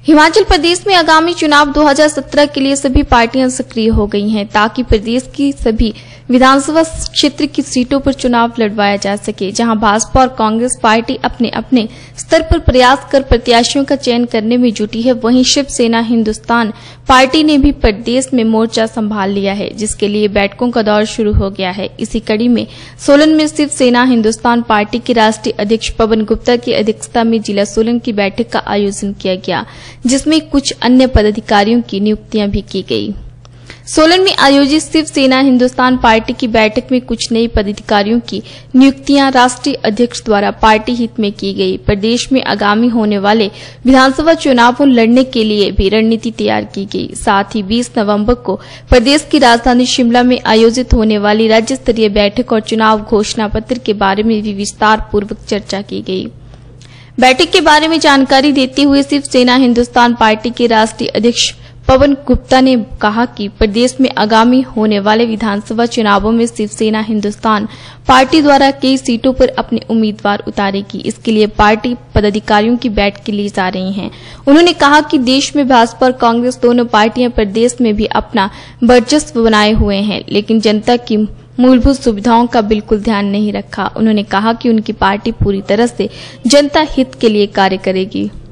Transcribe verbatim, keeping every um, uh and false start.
हिमाचल प्रदेश में आगामी चुनाव दो हज़ार सत्रह के लिए सभी पार्टियां सक्रिय हो गई हैं ताकि प्रदेश की सभी विधानसभा क्षेत्र की सीटों पर चुनाव लड़वाया जा सके। जहां भाजपा और कांग्रेस पार्टी अपने अपने स्तर पर प्रयास कर प्रत्याशियों का चयन करने में जुटी है, वहीं शिवसेना हिंदुस्तान पार्टी ने भी प्रदेश में मोर्चा संभाल लिया है, जिसके लिए बैठकों का दौर शुरू हो गया है। इसी कड़ी में सोलन में शिवसेना हिंदुस्तान पार्टी के राष्ट्रीय अध्यक्ष पवन गुप्ता की अध्यक्षता में जिला सोलन की बैठक का आयोजन किया गया, जिसमें कुछ अन्य पदाधिकारियों की नियुक्तियां भी की गई। सोलन में आयोजित शिवसेना हिंदुस्तान पार्टी की बैठक में कुछ नए पदाधिकारियों की नियुक्तियां राष्ट्रीय अध्यक्ष द्वारा पार्टी हित में की गई। प्रदेश में आगामी होने वाले विधानसभा चुनावों लड़ने के लिए भी रणनीति तैयार की गई। साथ ही बीस नवंबर को प्रदेश की राजधानी शिमला में आयोजित होने वाली राज्य स्तरीय बैठक और चुनाव घोषणा पत्र के बारे में भी विस्तार पूर्वक चर्चा की गई। बैठक के बारे में जानकारी देते हुए शिवसेना हिंदुस्तान पार्टी के राष्ट्रीय अध्यक्ष पवन गुप्ता ने कहा कि प्रदेश में आगामी होने वाले विधानसभा चुनावों में शिवसेना हिंदुस्तान पार्टी द्वारा कई सीटों पर अपने उम्मीदवार उतारेगी। इसके लिए पार्टी पदाधिकारियों की बैठकें ली जा रही हैं। उन्होंने कहा कि देश में भाजपा और कांग्रेस दोनों पार्टियां प्रदेश में भी अपना वर्चस्व बनाए हुए हैं, लेकिन जनता की मूलभूत सुविधाओं का बिल्कुल ध्यान नहीं रखा। उन्होंने कहा कि उनकी पार्टी पूरी तरह से जनता हित के लिए कार्य करेगी।